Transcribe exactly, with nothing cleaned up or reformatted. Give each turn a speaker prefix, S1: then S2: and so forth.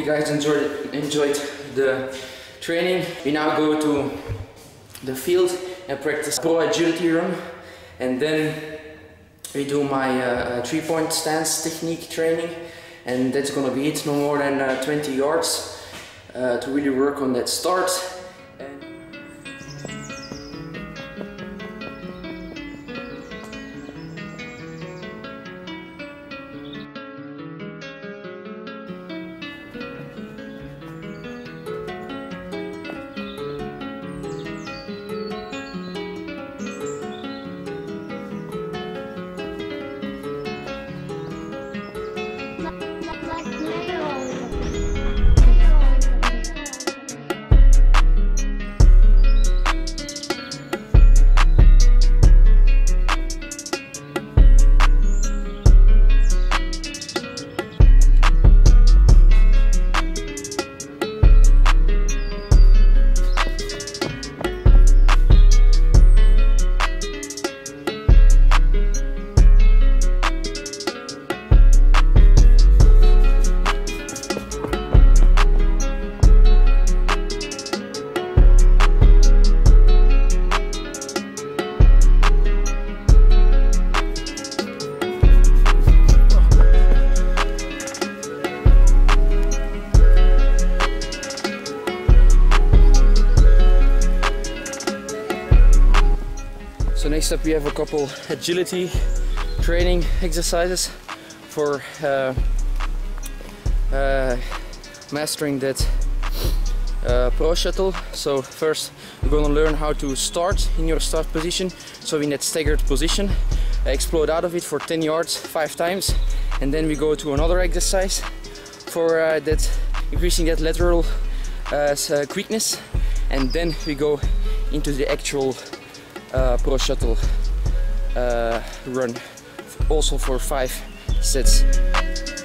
S1: you guys enjoyed enjoyed the training. We now go to the field and practice pro agility run, and then we do my uh, three-point stance technique training, and that's gonna be it. No more than uh, twenty yards uh, to really work on that start. And So next up we have a couple agility training exercises for uh, uh, mastering that uh, pro shuttle. So first we're going to learn how to start in your start position, so in that staggered position, explode out of it for ten yards five times, and then we go to another exercise for uh, that increasing that lateral uh, quickness, and then we go into the actual Uh, pro shuttle uh, run, also for five sets.